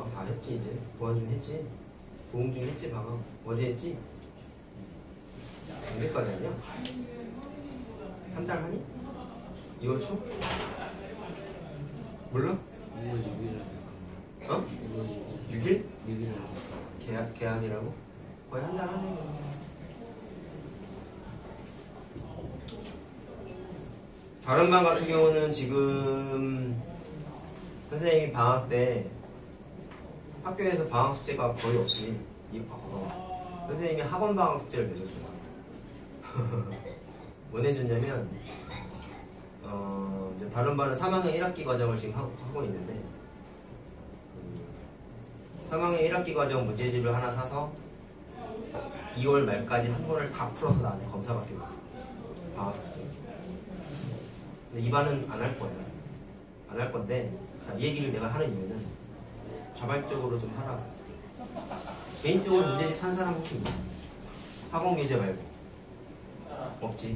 방학 다 했지. 이제 보완중 했지. 부흥중 했지. 방학 어제 했지. 언제까지 하냐? 한 달 하니? 2월 초? 몰라? 6월 6일이라고. 어? 6일? 6일이라고. 개안이라고? 거의 한 달 하네. 다른 반 같은 경우는 지금 선생님이 방학 때 학교에서 방학 숙제가 거의 없이 선생님이 학원 방학 숙제를 내줬어요. 뭐 내줬냐면 이제 다른 반은 3학년 1학기 과정을 지금 하고 있는데 3학년 1학기 과정 문제집을 하나 사서 2월 말까지 한 권을 다 풀어서 나한테 검사 받기로 했어. 방학 숙제. 근데 이 반은 안 할 거야. 안 할 건데, 자, 이 얘기를 내가 하는 이유는 자발적으로 좀 하라고. 개인적으로 문제집 산 사람 혹시 있나? 학원 교재 말고. 없지.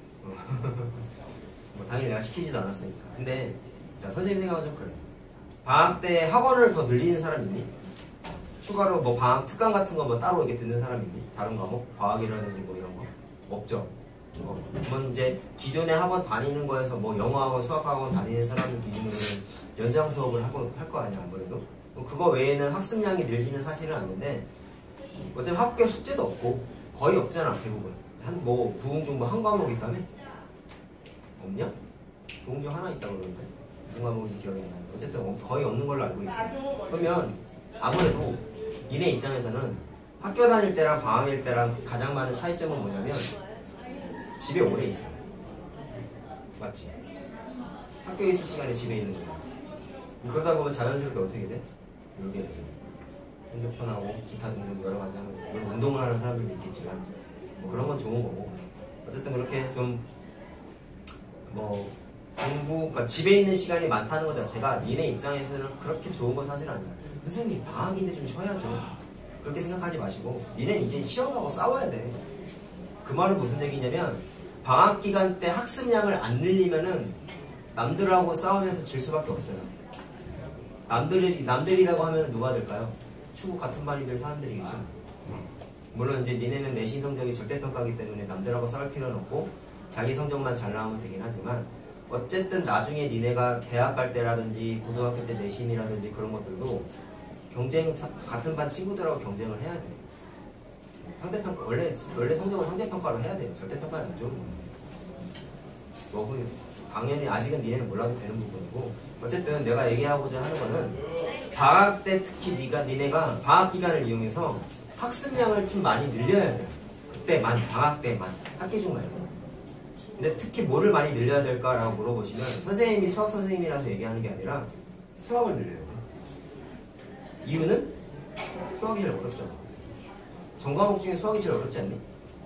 뭐 당연히 내가 시키지도 않았으니까. 근데 자, 선생님 생각은 좀 그래. 방학 때 학원을 더 늘리는 사람 있니? 추가로 뭐 방학 특강 같은 거 뭐 따로 이렇게 듣는 사람 있니? 다른 과목? 과학이라든지 뭐 이런 거? 없죠. 그러면 이제 기존에 학원 다니는 거에서 뭐 영어학원, 수학학원 다니는 사람 기준으로는 연장 수업을 할 거 아니야 아무래도. 그거 외에는 학습량이 늘지는 사실은 않는데 어차피 학교 숙제도 없고 거의 없잖아 대부분. 한 뭐 부흥중 뭐 한 과목 있다며? 없냐? 부흥중 하나 있다고 그러는데 무슨 과목인지 기억이 안 나요. 어쨌든 거의 없는 걸로 알고 있어요. 그러면 아무래도 니네 입장에서는 학교 다닐 때랑 방학일 때랑 가장 많은 차이점은 뭐냐면 집에 오래 있어. 맞지? 학교에 있을 시간에 집에 있는 거야. 그러다 보면 자연스럽게 어떻게 돼? 이렇게 핸드폰하고 기타 등등 여러 가지 하면서 물론 운동을 하는 사람들도 있겠지만 뭐 그런 건 좋은 거고 어쨌든 그렇게 좀 뭐 공부, 그러니까 집에 있는 시간이 많다는 것 자체가 니네 입장에서는 그렇게 좋은 건 사실 아니야. 선생님 방학인데 좀 쉬어야죠. 그렇게 생각하지 마시고 니네는 이제 시험하고 싸워야 돼. 그 말은 무슨 얘기냐면 방학 기간 때 학습량을 안 늘리면은 남들하고 싸우면서 질 수밖에 없어요. 남들이라고 하면 누가 될까요? 축구 같은 반이들 사람들이겠죠. 물론 이제 니네는 내신 성적이 절대평가이기 때문에 남들하고 싸울 필요는 없고 자기 성적만 잘 나오면 되긴 하지만 어쨌든 나중에 니네가 대학 갈 때라든지 고등학교 때 내신이라든지 그런 것들도 경쟁, 같은 반 친구들하고 경쟁을 해야 돼. 상대평가, 원래 성적은 상대평가로 해야 돼. 절대평가는 안 좋은 거야. 당연히 아직은 니네는 몰라도 되는 부분이고 어쨌든 내가 얘기하고자 하는 거는 방학 때 특히 니네가 방학 기간을 이용해서 학습량을 좀 많이 늘려야 돼. 그때만, 방학 때만, 학기 중 말고. 근데 특히 뭐를 많이 늘려야 될까라고 물어보시면 선생님이 수학 선생님이라서 얘기하는 게 아니라 수학을 늘려야 돼. 이유는 수학이 제일 어렵잖아. 전 과목 중에 수학이 제일 어렵지 않니?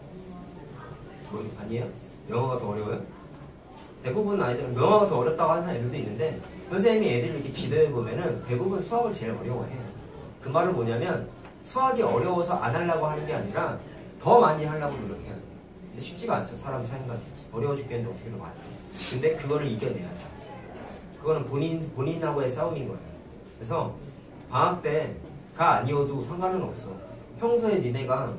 뭐 아니에요? 영어가 더 어려워요? 대부분 아이들은 영어가 더 어렵다고 하는 애들도 있는데 선생님이 애들을 이렇게 지도해보면은 대부분 수학을 제일 어려워해요. 그 말은 뭐냐면 수학이 어려워서 안 하려고 하는 게 아니라 더 많이 하려고 노력해야 돼. 근데 쉽지가 않죠. 사람 삶과 어려워 죽겠는데 어떻게 더 많이 해. 근데 그거를 이겨내야죠. 그거는 본인하고의 싸움인 거예요. 그래서 방학 때가 아니어도 상관은 없어. 평소에 니네가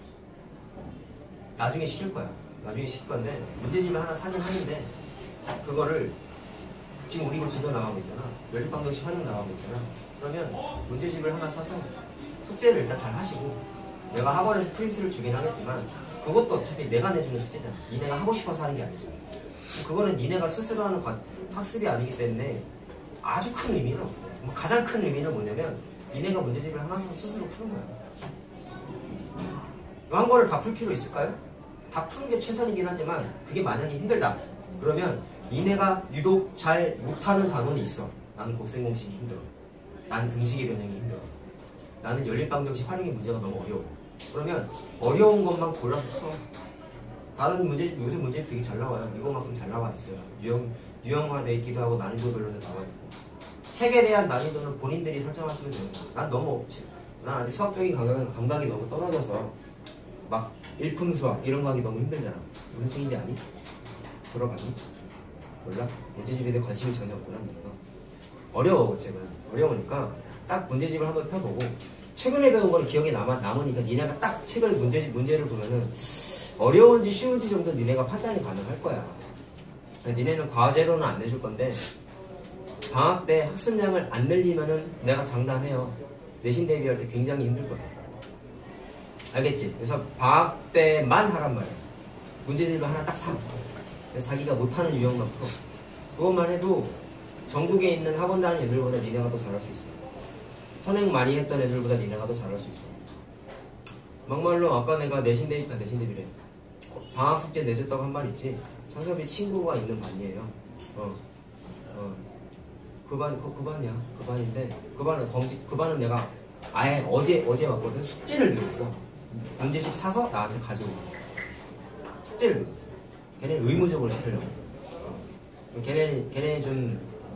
나중에 시킬 거야. 나중에 시킬 건데 문제집을 하나 사긴 하는데 그거를 지금 우리 이거 진도 나가고 있잖아. 연립방정식 활용 나가고 있잖아. 그러면 문제집을 하나 사서 숙제를 일단 잘 하시고 내가 학원에서 프린트를 주긴 하겠지만 그것도 어차피 내가 내주는 숙제잖아. 니네가 하고 싶어서 하는 게 아니잖아. 그거는 니네가 스스로 하는 학습이 아니기 때문에 아주 큰 의미는 없어요. 가장 큰 의미는 뭐냐면 니네가 문제집을 하나 사서 스스로 푸는 거야. 한 권을 다 풀 필요 있을까요? 다 푸는 게 최선이긴 하지만 그게 만약에 힘들다 그러면 니네가 유독 잘 못하는 단원이 있어. 나는 곱셈공식이 힘들어. 나는 등식의 변형이 힘들어. 나는 연립방정식 활용의 문제가 너무 어려워. 그러면 어려운 것만 골라서 풀어. 다른 문제집, 요즘 문제집 되게 잘 나와요. 이거만큼 잘 나와 있어요. 유형화되어 있기도 하고 난이도별로도 나와 있고. 책에 대한 난이도는 본인들이 설정하시면 되는 거예요. 난 너무 없지. 난 아직 수학적인 감각이 너무 떨어져서 막 일품 수학 이런 거 하기 너무 힘들잖아. 무슨 식인지 아니? 들어봤니? 몰라? 문제집에 대해 관심이 전혀 없구나. 어려워. 어쨌든 어려우니까 딱 문제집을 한번 펴보고 최근에 배운 거는 기억에 남으니까 니네가 딱 책을 문제를 보면은 어려운지 쉬운지 정도 니네가 판단이 가능할 거야. 니네는 과제로는 안 내줄 건데 방학 때 학습량을 안 늘리면은 내가 장담해요. 내신 대비할 때 굉장히 힘들 거야. 알겠지? 그래서 방학 때만 하란 말이야. 문제집을 하나 딱 사. 그래서 자기가 못하는 유형만 풀어. 그것만 해도 전국에 있는 학원 다니는 애들보다 니네가 더 잘할 수 있어. 선행 많이 했던 애들보다 니네가 더 잘할 수 있어. 막말로 아까 내가 내신 대비래. 방학 숙제 내줬다고 한 말 있지? 창섭이 친구가 있는 반이에요. 그 반이야. 그 반인데, 그 반은 내가 아예 어제 왔거든. 숙제를 내줬어. 문제집 사서 나한테 가지고 와. 숙제를 내줬어. 걔네는 의무적으로 시키려고. 걔네 좀,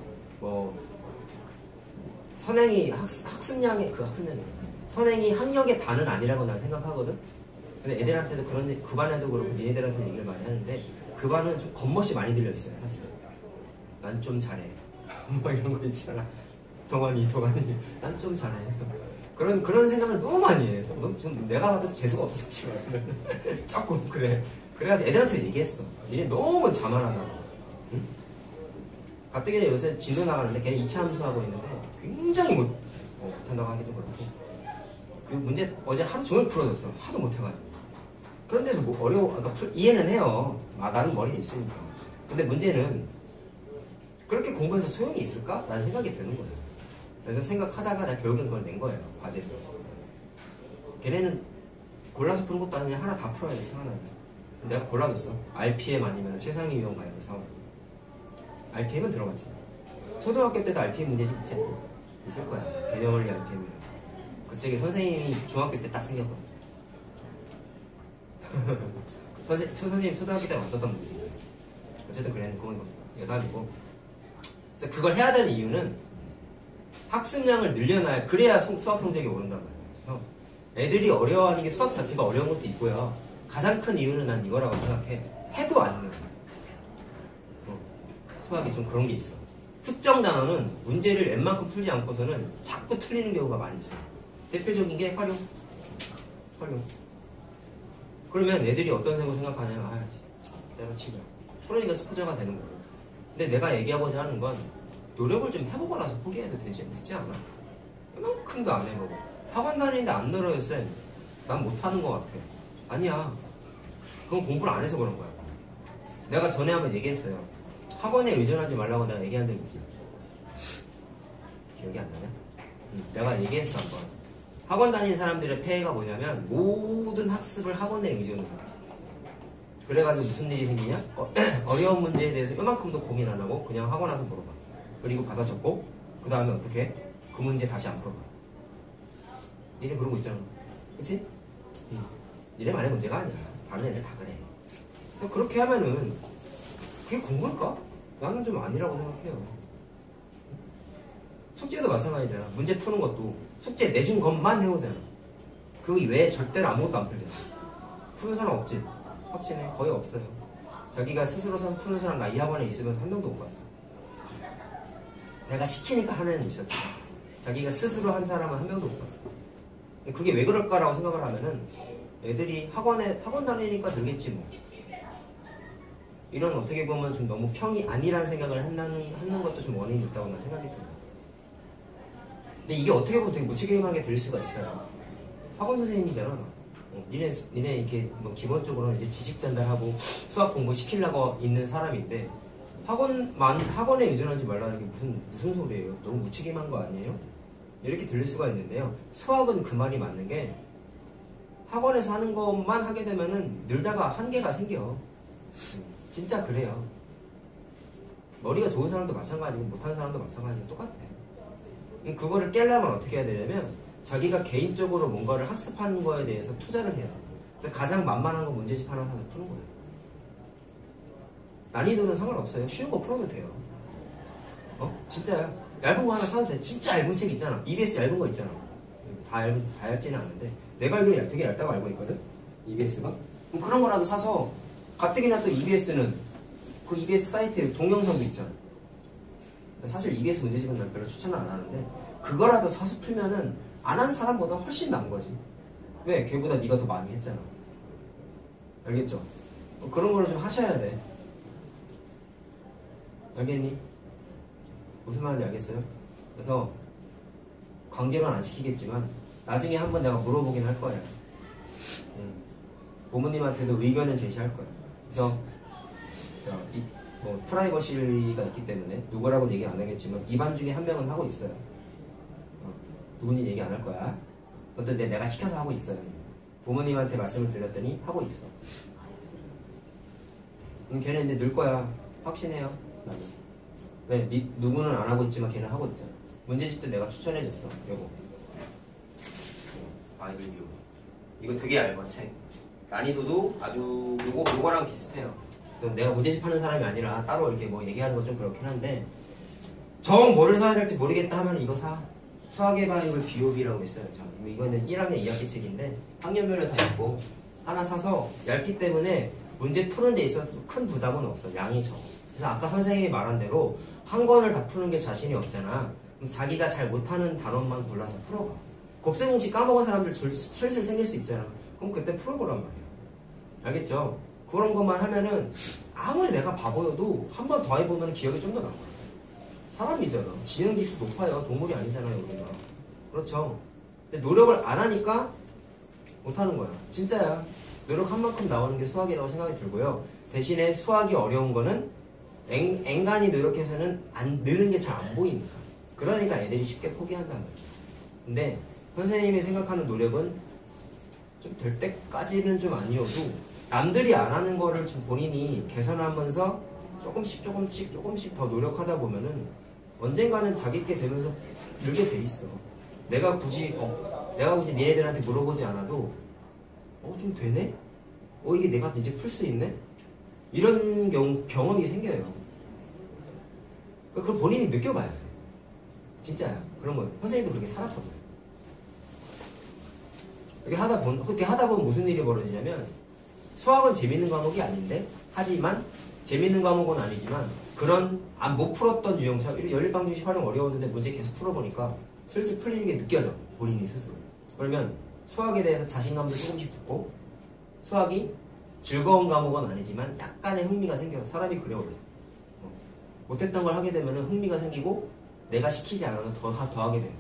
선행이 학습량이, 선행이 학력의 단은 아니라고 난 생각하거든? 근데 애들한테도 그 반에도 그렇고 니네들한테 얘기를 많이 하는데, 그 반은 좀 겉멋이 많이 들려있어요, 사실. 난 좀 잘해. 뭐 이런 거 있잖아. 동환이. 난 좀 잘해. 그런 생각을 너무 많이 해. 좀 내가 봐도 재수가 없어, 지금. 조금, 그래. 그래가지고 애들한테 얘기했어. 니네 너무 자만하다고. 응? 가뜩이나 요새 진도 나가는데 걔는 2차 함수하고 있는데 굉장히 못한다고 하기도 그렇고. 그 문제 어제 하루 종일 풀어줬어. 하도 못해가지고. 그런데도 뭐 그러니까 이해는 해요. 나는 머리는 있으니까. 근데 문제는 그렇게 공부해서 소용이 있을까? 라는 생각이 드는 거예요. 그래서 생각하다가 나 결국엔 그걸 낸 거예요. 과제를. 걔네는 골라서 푸는 것도 아니고 하나 다 풀어야 돼. 책 하나는. 내가 골라줬어. RPM 아니면 최상위 유형 가입을 사와. RPM은 들어갔지. 초등학교 때도 RPM 문제집 있지? 있을 거야. 개념원리 RPM이라. 그 책이 선생님이 중학교 때 딱 생겼거든. 선생님 초등학교 때 왔었던 문제지. 어쨌든 그랬는데 그건 여담이고. 그래서 그걸 해야 되는 이유는 학습량을 늘려놔야 그래야 수학 성적이 오른단 말이야. 그래서 애들이 어려워하는 게 수학 자체가 어려운 것도 있고요. 가장 큰 이유는 난 이거라고 생각해. 해도 안 늘. 수학이 좀 그런 게 있어. 특정 단어는 문제를 웬만큼 풀지 않고서는 자꾸 틀리는 경우가 많이 있어. 대표적인 게 활용. 그러면 애들이 어떤 생각하냐면 때려치자. 그러니까 스포자가 되는 거고. 근데 내가 얘기하고자 하는 건 노력을 좀 해보고 나서 포기해도 되지 않아? 이만큼도 안 해보고. 학원 다니는데 안 늘어요, 쌤. 난 못하는 것 같아. 아니야. 그건 공부를 안 해서 그런 거야. 내가 전에 한번 얘기했어요. 학원에 의존하지 말라고 내가 얘기한 적 있지? 기억이 안 나냐? 내가 얘기했어 한번. 학원 다니는 사람들의 폐해가 뭐냐면 모든 학습을 학원에 의존해. 그래가지고 무슨 일이 생기냐? 어려운 문제에 대해서 이만큼도 고민 안 하고 그냥 학원 와서 물어봐. 그리고 받아 적고 그 다음에 어떻게 해? 그 문제 다시 안 풀어봐. 니네 그러고 있잖아. 그치? 니네만의 문제가 아니야. 다른 애들 다 그래. 그렇게 하면은 그게 공부일까? 나는 좀 아니라고 생각해요. 숙제도 마찬가지잖아. 문제 푸는 것도 숙제 내준 것만 해오잖아. 그 이외에 절대로 아무것도 안 풀잖아. 푸는 사람 없지? 확신해? 거의 없어요. 자기가 스스로 사서 푸는 사람 나 이 학원에 있으면서 한 명도 못 봤어. 내가 시키니까 하는 애는 있었지. 자기가 스스로 한 사람은 한 명도 못 봤어. 그게 왜 그럴까라고 생각을 하면은 애들이 학원 다니니까 늘겠지 뭐. 이런 어떻게 보면 좀 너무 평이 아니라는 생각을 하는 것도 좀 원인이 있다고 난 생각이 들어요. 근데 이게 어떻게 보면 되게 무책임하게 들릴 수가 있어요. 학원 선생님이잖아. 니네 이렇게 뭐 기본적으로는 이제 지식 전달하고 수학 공부 시키려고 있는 사람인데 학원에 의존하지 말라는 게 무슨 소리예요? 너무 무책임한 거 아니에요? 이렇게 들릴 수가 있는데요. 수학은 그 말이 맞는 게 학원에서 하는 것만 하게 되면은 늘다가 한계가 생겨. 진짜 그래요. 머리가 좋은 사람도 마찬가지고 못하는 사람도 마찬가지고 똑같아요. 그거를 깨려면 어떻게 해야 되냐면 자기가 개인적으로 뭔가를 학습하는 거에 대해서 투자를 해야 돼요. 그래서 가장 만만한 거 문제집 하나 사서 푸는 거예요. 난이도는 상관없어요. 쉬운 거 풀어도 돼요. 진짜요. 얇은 거 하나 사도 돼. 진짜 얇은 책 있잖아. EBS 얇은 거 있잖아. 다 얇지는 않은데 내가 알기로 되게 얇다고 알고 있거든. EBS가. 그럼 그런 거라도 사서 가뜩이나 또 EBS는 그 EBS 사이트에 동영상도 있잖아. 사실 EBS 문제집은 난 별로 추천을 안 하는데 그거라도 사서 풀면은 안 한 사람보다 훨씬 나은 거지. 왜? 걔보다 네가 더 많이 했잖아. 알겠죠? 또 그런 거를 좀 하셔야 돼. 알겠니? 무슨 말인지 알겠어요? 그래서 강제로는 안 시키겠지만 나중에 한번 내가 물어보긴 할 거야. 부모님한테도 의견을 제시할 거야. 그래서 뭐 프라이버시가 있기 때문에 누구라고는 얘기 안 하겠지만 이 반 중에 한 명은 하고 있어요. 누군지 얘기 안 할 거야. 그것도 내가 시켜서 하고 있어요. 부모님한테 말씀을 드렸더니 하고 있어. 걔는 이제 늘 거야. 확신해요. 나는. 왜? 누구는 안 하고 있지만 걔는 하고 있잖아. 문제집도 내가 추천해줬어. 요거. 바이블 뷰. 이거 되게 얇아 책. 난이도도 아주 요거랑 비슷해요. 그래서 내가 문제집 하는 사람이 아니라 따로 이렇게 뭐 얘기하는 건 좀 그렇긴 한데 정 뭐를 사야 될지 모르겠다 하면 이거 사. 수학의 바이블 BOB라고 있어요. 이거는 1학년 2학기 책인데 학년별로 다 있고 하나 사서 얇기 때문에 문제 푸는 데 있어서 큰 부담은 없어. 양이 적어. 그래서 아까 선생님이 말한 대로 한 권을 다 푸는 게 자신이 없잖아. 그럼 자기가 잘 못하는 단원만 골라서 풀어봐. 곱셈공식 까먹은 사람들 슬슬 생길 수 있잖아. 그럼 그때 풀어보란 말이야. 알겠죠? 그런 것만 하면은 아무리 내가 바보여도 한 번 더 해보면 기억이 좀 더 남아. 사람이잖아. 지능지수 높아요. 동물이 아니잖아요, 우리가. 그렇죠? 근데 노력을 안 하니까 못하는 거야. 진짜야. 노력한 만큼 나오는 게 수학이라고 생각이 들고요. 대신에 수학이 어려운 거는 앵간히 노력해서는 느는 게 잘 안 보이니까. 그러니까 애들이 쉽게 포기한단 말이야. 근데 선생님이 생각하는 노력은 좀 될 때까지는 좀 아니어도 남들이 안 하는 거를 좀 본인이 개선하면서 조금씩 더 노력하다 보면은 언젠가는 자기 게 되면서 늘게 돼 있어. 내가 굳이 니네들한테 물어보지 않아도 좀 되네? 이게 내가 이제 풀 수 있네? 이런 경험이 생겨요. 그걸 본인이 느껴봐야 돼. 진짜야. 그런 거 선생님도 그렇게 살았거든. 그렇게 하다 보면 무슨 일이 벌어지냐면 수학은 재밌는 과목이 아닌데 하지만 재밌는 과목은 아니지만 그런 못 풀었던 유형차 연립방정식 활용 어려웠는데 문제 계속 풀어보니까 슬슬 풀리는 게 느껴져. 본인이 스스로. 그러면 수학에 대해서 자신감도 조금씩 붙고 수학이 즐거운 과목은 아니지만 약간의 흥미가 생겨요. 사람이 그래 원래. 못했던 걸 하게 되면 흥미가 생기고 내가 시키지 않아도 더 하게 돼요.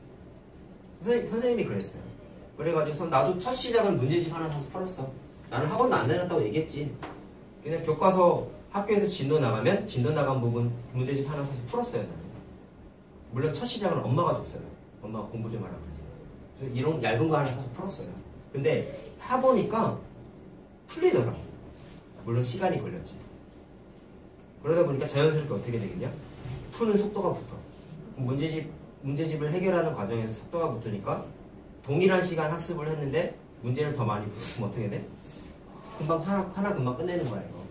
선생님이 그랬어요. 그래가지고 나도 첫 시작은 문제집 하나 사서 풀었어. 나는 학원도 안 다녔다고 얘기했지. 그냥 교과서 학교에서 진도 나가면 진도 나간 부분 문제집 하나 사서 풀었어요. 나는. 물론 첫 시작은 엄마가 줬어요. 엄마가 공부 좀 하라고 해서. 이런 얇은 거 하나 사서 풀었어요. 근데 해보니까 풀리더라고. 물론 시간이 걸렸지. 그러다 보니까 자연스럽게 어떻게 되겠냐? 푸는 속도가 붙어. 문제집을 해결하는 과정에서 속도가 붙으니까 동일한 시간 학습을 했는데 문제를 더 많이 풀어. 그럼 어떻게 돼? 금방 하나 금방 끝내는 거야 이거.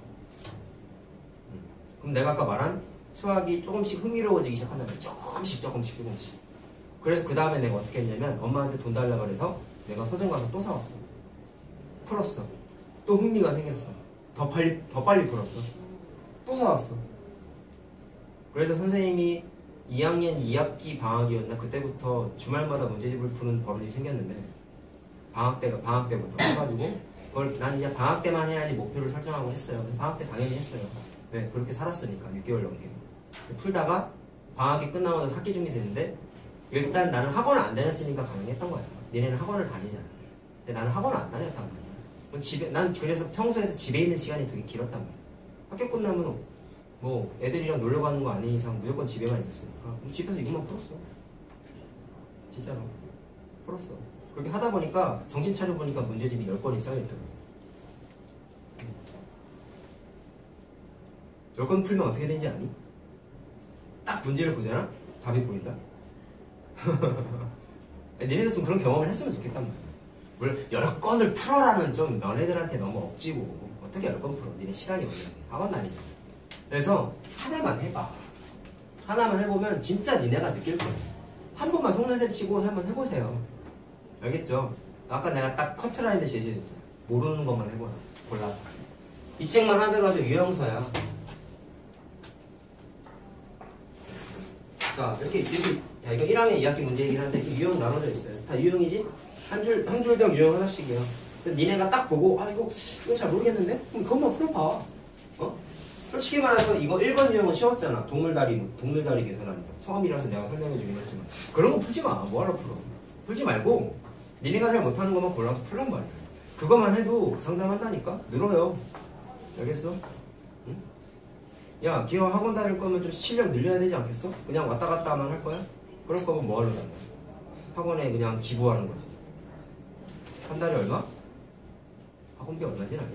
그럼 내가 아까 말한 수학이 조금씩 흥미로워지기 시작한다면 조금씩. 그래서 그 다음에 내가 어떻게 했냐면 엄마한테 돈 달라고 해서 내가 서점 가서 또 사왔어. 풀었어. 또 흥미가 생겼어. 더 빨리 풀었어. 또 사왔어. 그래서 선생님이 2학년 2학기 방학이었나 그때부터 주말마다 문제집을 푸는 버릇이 생겼는데 방학 때부터 해가지고 그걸 난 이제 방학 때만 해야지 목표를 설정하고 했어요. 방학 때 당연히 했어요. 왜? 그렇게 살았으니까 6개월 넘게 풀다가 방학이 끝나고 나서 학기 중이 됐는데 일단 나는 학원을 안 다녔으니까 가능했던 거야. 얘네는 학원을 다니잖아. 근데 나는 학원을 안 다녔단 말이야. 난 그래서 평소에 집에 있는 시간이 되게 길었단 말이야. 학교 끝나면 뭐 애들이랑 놀러 가는 거 아닌 이상 무조건 집에만 있었으니까 집에서 이것만 풀었어. 진짜로 풀었어. 그렇게 하다 보니까 정신 차려보니까 문제집이 10건이 쌓여있더라고. 10건 풀면 어떻게 되는지 아니? 딱 문제를 보잖아? 답이 보인다? 니네도 좀 그런 경험을 했으면 좋겠단 말이야. 물론 여러 건을 풀어라는 좀 너네들한테 너무 억지고 어떻게 10건 풀어? 니네 시간이 없는데 학원 다니잖아. 그래서 하나만 해봐. 하나만 해보면 진짜 니네가 느낄 거야. 한 번만 속는셈 치고 한번 해보세요. 알겠죠? 아까 내가 딱 커트라인을 제시했잖아. 모르는 것만 해보라. 골라서. 이 책만 하더라도 유형서야. 자, 이렇게 자, 이거 1학년 2학기 문제이긴 한데 이렇게 유형 나눠져 있어요. 다 유형이지? 한 줄당 유형 하나씩이야. 근데 니네가 딱 보고 이거 잘 모르겠는데? 그럼 그것만 풀어봐. 어? 솔직히 말해서 이거 1번 유형은 쉬웠잖아. 동물다리 계산하는 거. 처음이라서 내가 설명해주긴 했지만 그런 거 풀지 마. 뭐하러 풀어? 풀지 말고 니네가 잘 못하는 것만 골라서 풀란 말이야. 그것만 해도 장담한다니까? 늘어요. 알겠어? 응? 야, 기어 학원 다닐 거면 좀 실력 늘려야 되지 않겠어? 그냥 왔다 갔다만 할 거야? 그럴 거면 뭐 하려고 다녀? 학원에 그냥 기부하는 거지. 한 달에 얼마? 학원비 얼마인지 아냐?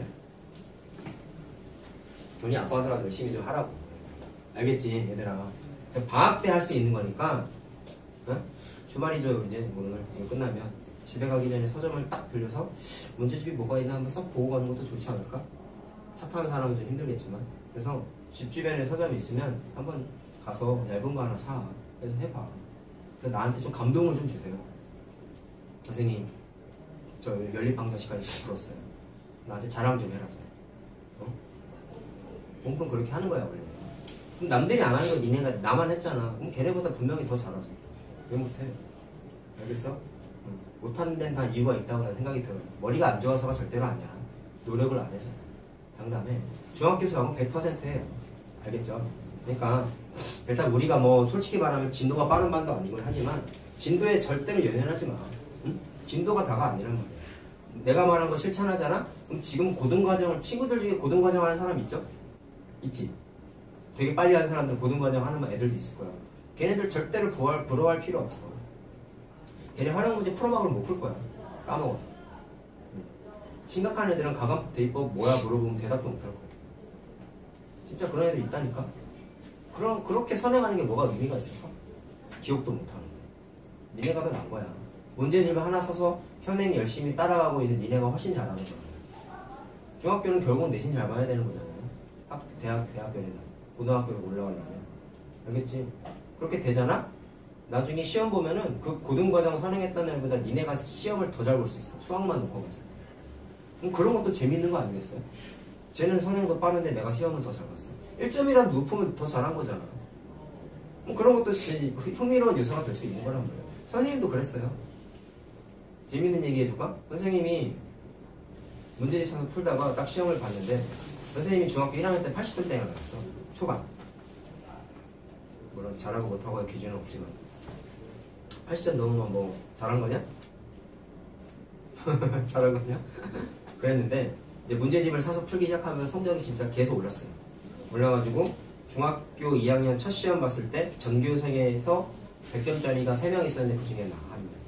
돈이 아까워더라도 열심히 좀 하라고. 알겠지, 얘들아? 방학 때 할 수 있는 거니까, 어? 주말이죠, 이제 오늘 이거 끝나면 집에 가기 전에 서점을 딱 들려서 문제집이 뭐가 있나 한번 썩 보고 가는 것도 좋지 않을까? 차 타는 사람은 좀 힘들겠지만, 그래서 집 주변에 서점이 있으면 한번 가서 얇은 거 하나 사. 그래서 해봐. 그래서 나한테 좀 감동을 좀 주세요. 선생님, 저 연립방정식까지 다 풀었어요. 나한테 자랑 좀 해라. 어? 공부는 그렇게 하는 거야, 원래. 그럼 남들이 안 하는 건 니네가 나만 했잖아. 그럼 걔네보다 분명히 더 잘하지. 왜 못해? 알겠어? 응. 못하는 데는 다 이유가 있다고 나는 생각이 들어요. 머리가 안 좋아서가 절대로 아니야. 노력을 안 해서. 장담해. 중학교 수학은 100%예요. 알겠죠? 그러니까 일단 우리가 뭐 솔직히 말하면 진도가 빠른 반도 아니긴 하지만 진도에 절대로 연연하지 마. 응? 진도가 다가 아니란 말이야. 내가 말한 거 실천하잖아? 그럼 지금 고등과정을 친구들 중에 고등과정 하는 사람 있죠? 있지? 되게 빨리 하는 사람들 고등과정 하는 애들도 있을 거야. 걔네들 절대로 부러워할 필요 없어. 걔네 활용 문제 풀어박으면 못 풀 거야. 까먹어서. 심각한 애들은 가감 대입법 뭐야 물어보면 대답도 못 할 거야. 진짜 그런 애들 있다니까. 그렇게 선행하는 게 뭐가 의미가 있을까? 기억도 못 하는데. 니네가 더 나은 거야. 문제집을 하나 서서 현행 열심히 따라가고 있는 니네가 훨씬 잘하는 거야. 중학교는 결국은 내신 잘 봐야 되는 거잖아요. 대학교에다. 고등학교로 올라가려면. 알겠지? 그렇게 되잖아? 나중에 시험 보면은 그 고등과정 선행했던 애보다 니네가 시험을 더 잘 볼 수 있어. 수학만 놓고 가서. 그럼 그런 것도 재밌는 거 아니겠어요? 쟤는 선행도 빠른데 내가 시험을 더 잘 봤어. 1점이라도 높으면 더 잘한 거잖아. 그런 것도 흥미로운 요소가 될 수 있는 거란 말이에요. 선생님도 그랬어요. 재밌는 얘기 해줄까? 선생님이 문제집 사서 풀다가 딱 시험을 봤는데 선생님이 중학교 1학년 때 80점대가 나왔어. 초반. 물론 잘하고 못하고의 기준은 없지만 80점 넘으면 뭐 잘한 거냐? 잘한 거냐? 그랬는데 이제 문제집을 사서 풀기 시작하면 성적이 진짜 계속 올랐어요. 올라가지고 중학교 2학년 첫 시험 봤을 때 전교생에서 100점짜리가 3명 있었는데 그 중에 나 한 명.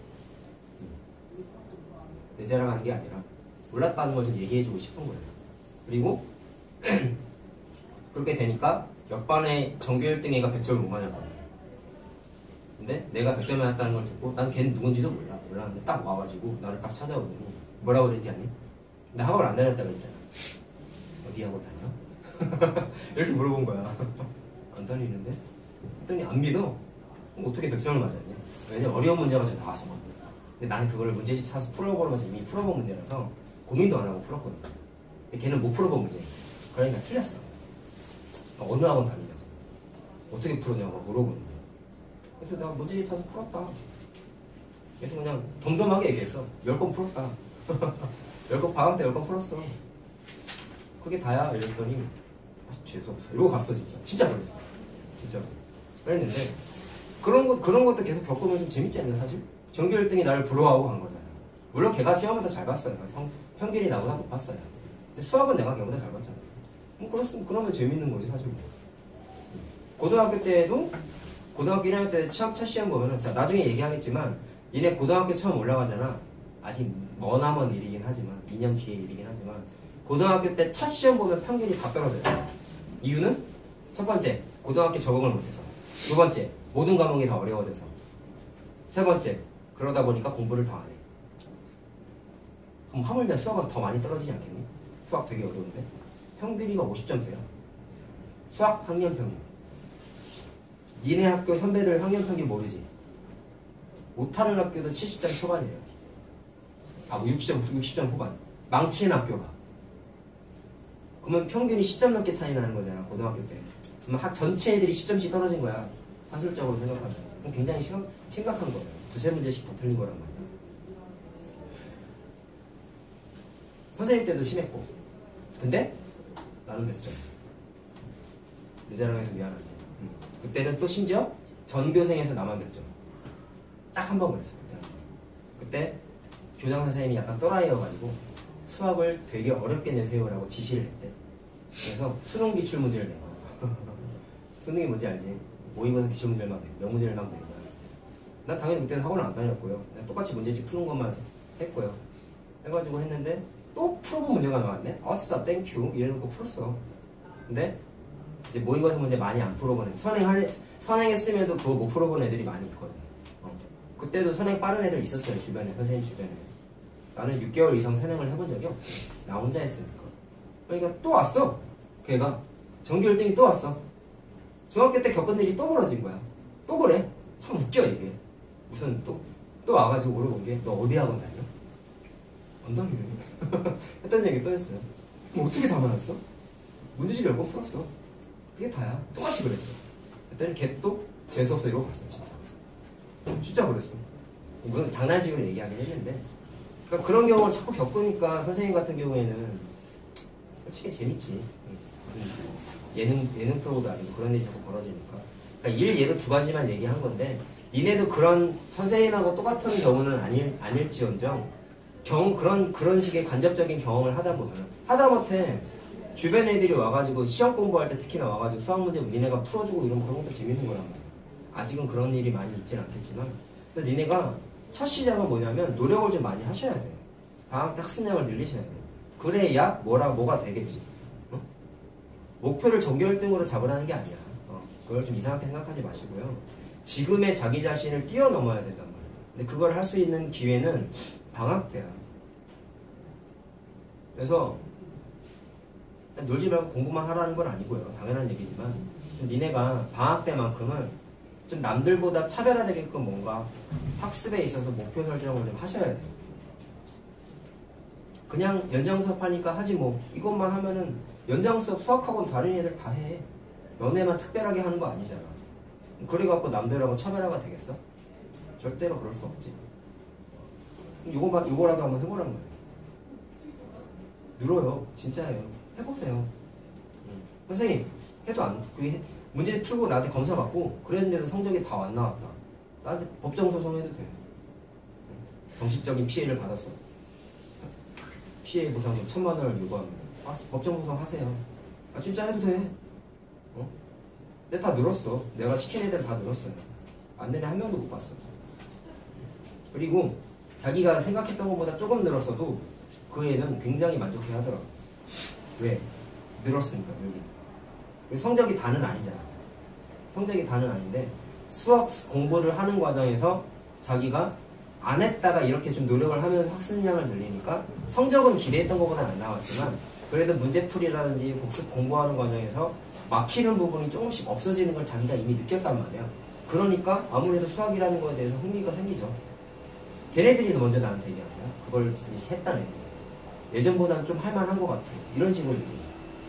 내 자랑하는 게 아니라 몰랐다는 걸 좀 얘기해주고 싶은 거예요. 그리고 그렇게 되니까 옆반에 전교 1등애가 100점을 못 맞았거든요. 근데 내가 100점을 맞았다는 걸 듣고 난 걔는 누군지도 몰랐는데 딱 와가지고 나를 딱 찾아오더니 뭐라고 그랬지 않니? 나 학원 안 다녔다고 그랬잖아. 어디 학원 다녀? 이렇게 물어본 거야. 안 다니는데? 했더니 안 믿어. 어떻게 100점을 맞았냐? 왜냐면 어려운 문제가 좀 나왔어. 근데 나는 그거를 문제집 사서 풀어보면서 이미 풀어본 문제라서 고민도 안 하고 풀었거든. 근데 걔는 못 풀어본 문제. 그러니까 틀렸어. 어느 학원 다니냐고. 어떻게 풀었냐고 물어보는 거야. 그래서 내가 문제집 사서 풀었다. 그래서 그냥 덤덤하게 얘기했어. 10건 풀었다. 10건 방학 때 10건 풀었어. 그게 다야. 이랬더니 재수없어. 이러고 갔어 진짜. 진짜 그랬어. 진짜. 그랬는데 그런 것도 계속 겪으면 좀 재밌지 않나 사실? 전교 1등이 나를 부러워하고 간 거잖아. 물론 걔가 시험을 더 잘 봤어요. 평균이 나보다 못 봤어요. 근데 수학은 내가 걔보다 잘 봤잖아. 그러면 재밌는 거지 사실. 고등학교 때도 고등학교 1학년 때 첫 시험 보면은 자 나중에 얘기하겠지만 니네 고등학교 처음 올라가잖아. 아직 머나먼 일이긴 하지만 2년 뒤의 일이긴 하지만 고등학교 때 첫 시험 보면 평균이 다 떨어져요. 이유는 첫 번째 고등학교 적응을 못해서, 두 번째 모든 과목이 다 어려워져서, 세 번째 그러다 보니까 공부를 더 안 해. 그럼 하물며 수학은 더 많이 떨어지지 않겠니? 수학 되게 어려운데 평균이 막 50점대야. 수학 학년 평균. 니네 학교 선배들 학년 평균 모르지? 못하는 학교도 70점 초반이에요. 뭐 60점 후반. 망치는 학교가. 그러면 평균이 10점 넘게 차이 나는 거잖아 고등학교 때. 그러면 학 전체 애들이 10점씩 떨어진 거야. 산술적으로 생각하면 굉장히 심각한 거예요. 두세 문제씩 다 틀린 거란 말이에요. 선생님 때도 심했고, 근데 나는 됐죠. 내 자랑해서 미안한데 그때는 또 심지어 전교생에서 나만 됐죠. 딱 한 번 그랬어요. 그때 교장 선생님이 약간 또라이여가지고 수학을 되게 어렵게 내세요라고 지시를 했대. 그래서 수능 기출 문제를 내고 수능이 뭔지 알지? 모의고사 기출 문제를 막 내고 명문제를 막 내고 난 당연히 그때는 학원을 안 다녔고요. 그냥 똑같이 문제집 푸는 것만 했고요. 해가지고 했는데 또 풀어본 문제가 나왔네? 아싸 땡큐 이래놓고 풀었어. 근데 이제 모의고사 문제 많이 안 풀어보는 선행했음에도 그거 못 풀어본 애들이 많이 있거든. 그때도 선행 빠른 애들 있었어요. 주변에 선생님 주변에. 나는 6개월 이상 선행을 해본 적이 없어. 나 혼자 했으니까. 그러니까 또 왔어. 걔가 전교 1등이 또 왔어. 중학교 때 겪은 일이 또 벌어진 거야. 또 그래. 참 웃겨 이게. 무슨 또 와가지고 물어본 게 너 어디 학원 다녀? 안 다니네. 했던 얘기 또 했어요. 뭐 어떻게 다 맞았어? 문제집 10번 풀었어. 그게 다야. 똑같이 그랬어. 그랬더니 걔 또 재수없어 이러고 갔어 진짜. 진짜 그랬어. 이건 장난식으로 얘기하긴 했는데 그러니까 그런 경험을 자꾸 겪으니까 선생님 같은 경우에는 솔직히 재밌지. 예능 프로도 아니고 그런 일이 자꾸 벌어지니까. 그러니까 예로 두 가지만 얘기한 건데 니네도 그런 선생님하고 똑같은 경우는 아닐지언정 그런 식의 간접적인 경험을 하다못해 주변 애들이 와가지고 시험 공부할 때 특히나 와가지고 수학 문제 니네가 풀어주고 이런 그런 것도 재밌는 거란 말이야. 아직은 그런 일이 많이 있진 않겠지만 그래서 니네가 첫 시작은 뭐냐면 노력을 좀 많이 하셔야 돼요. 방학 때 학습량을 늘리셔야 돼요. 그래야 뭐가 되겠지. 어? 목표를 전교 1등으로 잡으라는 게 아니야. 그걸 좀 이상하게 생각하지 마시고요. 지금의 자기 자신을 뛰어넘어야 된단 말이에요. 근데 그걸 할 수 있는 기회는 방학 때야. 그래서 놀지 말고 공부만 하라는 건 아니고요. 당연한 얘기지만 니네가 방학 때만큼은 좀 남들보다 차별화되게끔 뭔가 학습에 있어서 목표 설정을 좀 하셔야 돼요. 그냥 연장 수업 하니까 하지 뭐 이것만 하면은 연장 수업 수학학원 다른 애들 다 해. 너네만 특별하게 하는 거 아니잖아. 그래갖고 남들하고 차별화가 되겠어? 절대로 그럴 수 없지. 요거라도 한번 해보라는 거예요. 늘어요. 진짜예요. 해보세요. 선생님 해도 문제 풀고 나한테 검사 받고 그랬는데도 성적이 다 안 나왔다. 나한테 법정소송해도 돼. 정신적인 피해를 받았어. 피해 보상금 1000만 원을 요구합니다. 법정소송 하세요. 진짜 해도 돼. 근데 다 늘었어. 내가 시킨 애들 다 늘었어요. 안 되는 한 명도 못 봤어. 그리고 자기가 생각했던 것보다 조금 늘었어도 그 애는 굉장히 만족해 하더라고. 왜? 늘었으니까 여기. 성적이 다는 아니잖아. 성적이 다는 아닌데 수학 공부를 하는 과정에서 자기가 안 했다가 이렇게 좀 노력을 하면서 학습량을 늘리니까 성적은 기대했던 것보다는 안 나왔지만 그래도 문제풀이라든지 복습 공부하는 과정에서 막히는 부분이 조금씩 없어지는 걸 자기가 이미 느꼈단 말이야. 그러니까 아무래도 수학이라는 거에 대해서 흥미가 생기죠. 걔네들이 먼저 나한테 얘기하는 거야. 그걸 했다는 얘기. 예전보다는 좀 할만한 것 같아. 이런 식으로 얘기해.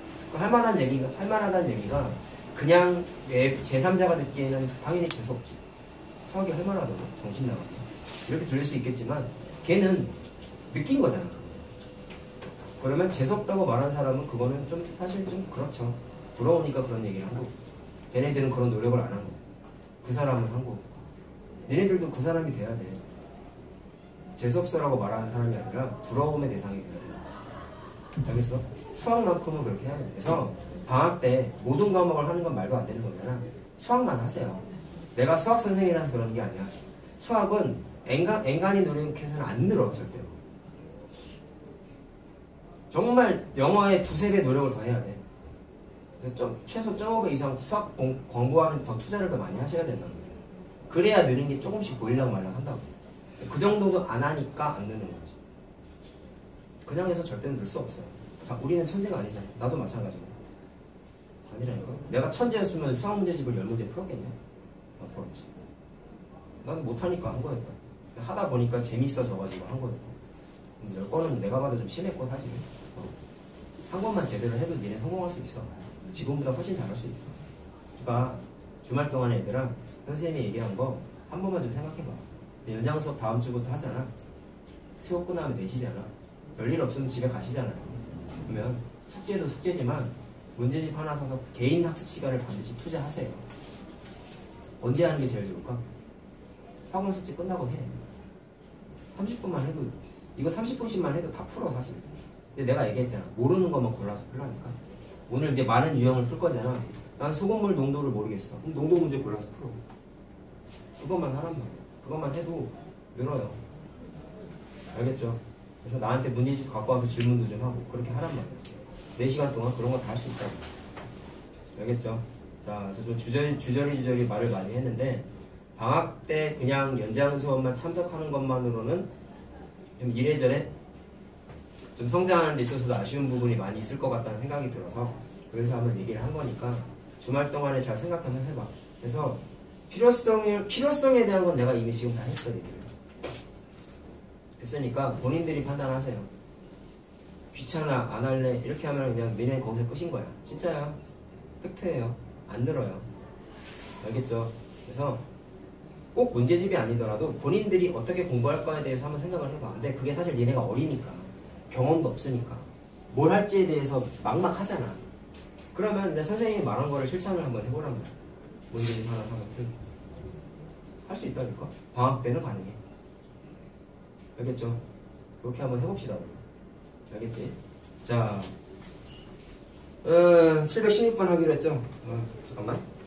할만하다는 얘기가 그냥 제3자가 듣기에는 당연히 재수없지. 수학이 할만하다고 정신 나가고 이렇게 들릴 수 있겠지만 걔는 느낀 거잖아. 그러면 재수없다고 말한 사람은 그거는 좀 사실 좀 그렇죠. 부러우니까 그런 얘기를 한 거고 걔네들은 그런 노력을 안 한 거고 그 사람은 한 거고 너네들도 그 사람이 돼야 돼. 재수없어라고 말하는 사람이 아니라 부러움의 대상이 돼야 돼. 알겠어? 수학만큼은 그렇게 해야 돼. 그래서 방학 때 모든 과목을 하는 건 말도 안 되는 거잖아. 수학만 하세요. 내가 수학 선생이라서 그러는 게 아니야. 수학은 앵간히 노력해서는 안 늘어 절대로. 정말 영어에 두세 배 노력을 더 해야 돼. 최소 0.5배 이상 수학 공부하는 더 투자를 더 많이 하셔야 된다는 거예요. 그래야 느는 게 조금씩 보일랑 말랑 한다고. 그 정도도 안 하니까 안 느는 거지. 그냥 해서 절대로 늘 수 없어요. 자, 우리는 천재가 아니잖아. 나도 마찬가지고. 아니라니까. 내가 천재였으면 수학 문제집을 10문제 풀었겠냐? 안 풀었지. 난 못하니까 한 거였다. 하다 보니까 재밌어져가지고 한 거였고. 10번은 내가 봐도 좀 심했고 사실. 한 번만 제대로 해도 니네 성공할 수 있어. 지금보다 훨씬 잘할 수 있어. 그러니까 주말 동안에 얘들아, 선생님이 얘기한 거 한 번만 좀 생각해봐. 연장 수업 다음 주부터 하잖아. 수업 끝나면 4시잖아. 별일 없으면 집에 가시잖아요. 그러면 숙제도 숙제지만 문제집 하나 사서 개인 학습 시간을 반드시 투자하세요. 언제 하는 게 제일 좋을까? 학원 숙제 끝나고 해. 30분만 해도, 이거 30분씩만 해도 다 풀어 사실. 근데 내가 얘기했잖아. 모르는 것만 골라서 풀라니까. 오늘 이제 많은 유형을 풀 거잖아. 난 소금물 농도를 모르겠어. 그럼 농도 문제 골라서 풀어. 그것만 하란 말이야. 그것만 해도 늘어요. 알겠죠? 그래서 나한테 문제집 갖고 와서 질문도 좀 하고 그렇게 하란 말이야. 4시간 동안 그런 거 다 할 수 있다고. 알겠죠? 자, 그래서 좀 주저리 말을 많이 했는데, 방학 때 그냥 연장 수업만 참석하는 것만으로는 좀 이래저래 좀 성장하는 데 있어서도 아쉬운 부분이 많이 있을 것 같다는 생각이 들어서, 그래서 한번 얘기를 한 거니까 주말 동안에 잘 생각 한번 해봐. 그래서 필요성에 대한 건 내가 이미 지금 다 했어. 얘기를 했으니까 본인들이 판단하세요. 귀찮아, 안 할래, 이렇게 하면 그냥 내년 거기서 끝인 거야. 진짜야. 팩트예요. 안 늘어요. 알겠죠? 그래서 꼭 문제집이 아니더라도 본인들이 어떻게 공부할 거에 대해서 한번 생각을 해봐. 근데 그게 사실 얘네가 어리니까, 경험도 없으니까 뭘 할지에 대해서 막막하잖아. 그러면 이제 선생님이 말한 거를 실천을 한번 해보란 말이야. 문제집 하나 사서 할 수 있다니까. 방학 때는 가능해. 알겠죠? 그렇게 한번 해봅시다. 알겠지? 자, 716번 하기로 했죠? 잠깐만.